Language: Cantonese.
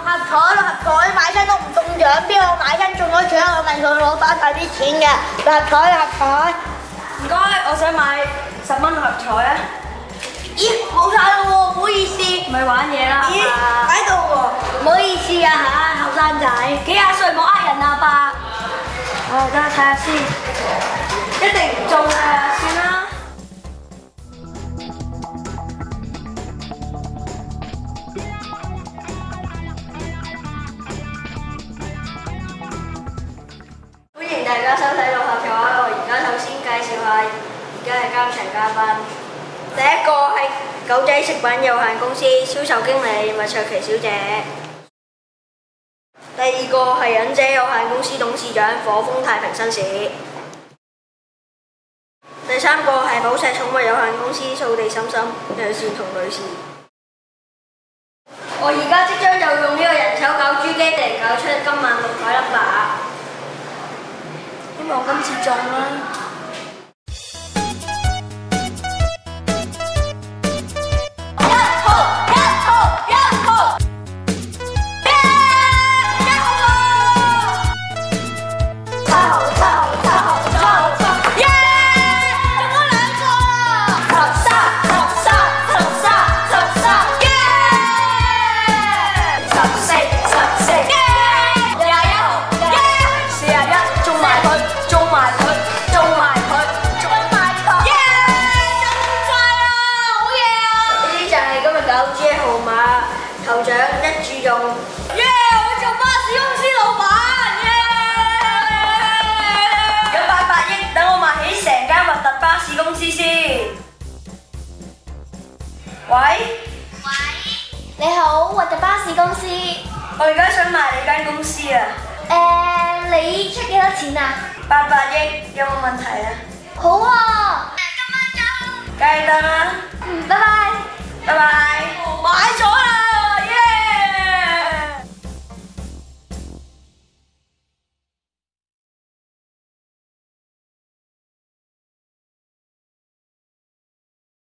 買親都唔中獎，邊個買親中咗獎，我問佢攞翻晒啲錢嘅。六合彩。 唔該，我想買10蚊六合彩啊！ 咦，冇晒啦喎，唔好意思。 咪玩嘢啦！ 咦，喺度喎，唔好意思啊嚇，後生仔。 幾廿歲冇呃人啊爸！等我睇下先，一定唔中啊！算啦。歡迎大家收睇六合彩，我而家首先介紹下而家嘅監場嘉賓。第一個係狗仔食品有限公司銷售經理麥卓琪小姐。第二個係忍者有限公司董事長火風太平紳士。第三個係寶石寵物有限公司掃地嬸嬸楊善彤女士。我而家即將就用呢個人手攪珠機嚟攪出今晚六彩number，希望今次中啦！頭獎一注中，我做巴士公司老闆，有800億，等我買起成間核突巴士公司先。喂， 你好，核突巴士公司。 我而家想賣你間公司啊。 你出幾多錢啊 ？800億，有冇問題啊？ 好啊， 今晚走。梗係得啦。